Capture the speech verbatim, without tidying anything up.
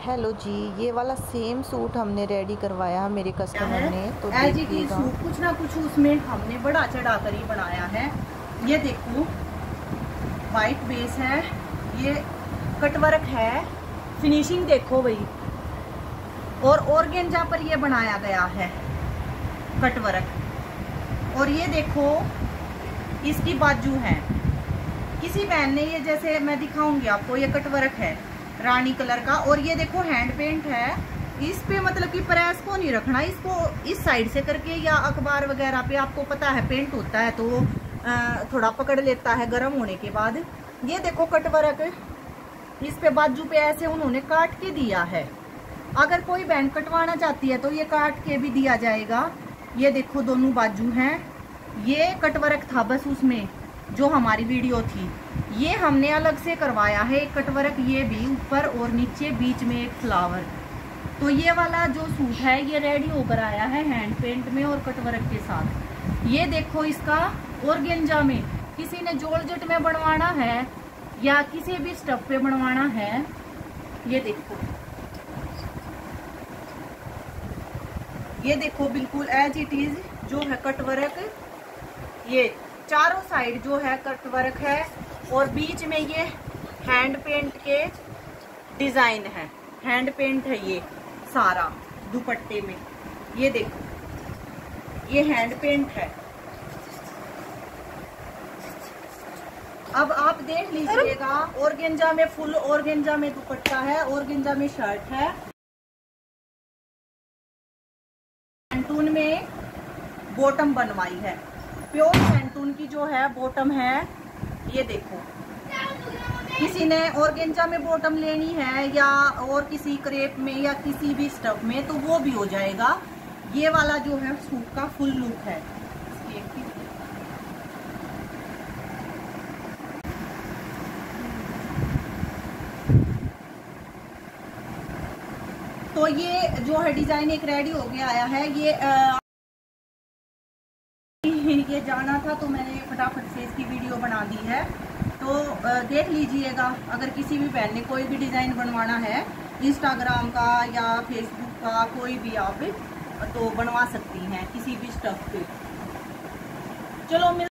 Hello जी, ये वाला same suit हमने रेडी करवाया मेरे कस्टमर ने। तो एज इट इज सूट कुछ ना कुछ उसमें हमने बड़ा चढ़ा कर ही बनाया है। ये देखो वाइट बेस है, ये कटवर्क है, फिनिशिंग देखो भाई, और ऑर्गेन्जा पर ये बनाया गया है कटवर्क। और ये देखो इसकी बाजू है, किसी बहन ने ये जैसे मैं दिखाऊंगी आपको, ये कटवर्क है रानी कलर का। और ये देखो हैंड पेंट है, इस पे मतलब कि प्रेस को नहीं रखना, इसको इस साइड से करके या अखबार वगैरह पे आपको पता है पेंट होता है तो थोड़ा पकड़ लेता है गर्म होने के बाद। ये देखो कटवर्क, इस पे बाजू पे ऐसे उन्होंने काट के दिया है। अगर कोई बहन कटवाना चाहती है तो ये काट के भी दिया जाएगा। ये देखो दोनों बाजू हैं, ये कटवर्क था बस उसमें जो हमारी वीडियो थी, ये हमने अलग से करवाया है एक कटवर्क, ये भी ऊपर और नीचे बीच में एक फ्लावर। तो ये वाला जो सूट है ये रेडी होकर आया है हैंड पेंट में और कटवर्क के साथ। ये देखो इसका ऑर्गेन्जा में, किसी ने जॉर्जेट में बनवाना है या किसी भी स्टफ पे बनवाना है, ये देखो ये देखो बिल्कुल एज इट इज जो है कटवर्क। ये चारों साइड जो है कटवर्क है और बीच में ये हैंड पेंट के डिजाइन है, हैंड पेंट है ये सारा दुपट्टे में। ये देखो ये हैंड पेंट है। अब आप देख लीजिएगा, ऑर्गेन्जा में फुल ऑर्गेन्जा में दुपट्टा है, ऑर्गेन्जा में शर्ट है, सैंटून में बॉटम बनवाई है, प्योर सैंटून की जो है बॉटम है। ये देखो किसी ने ऑर्गेन्जा में बॉटम लेनी है या और किसी क्रेप में या किसी भी स्टफ में तो वो भी हो जाएगा। ये वाला जो है सूट का फुल लुक है। तो ये जो है डिजाइन एक रेडी हो गया आया है। ये आ, ये जाना था तो मैंने फटाफट से इसकी वीडियो बना दी है। तो देख लीजिएगा, अगर किसी भी बहन ने कोई भी डिज़ाइन बनवाना है इंस्टाग्राम का या फेसबुक का, कोई भी आप तो बनवा सकती हैं किसी भी स्टफ पे। चलो मिल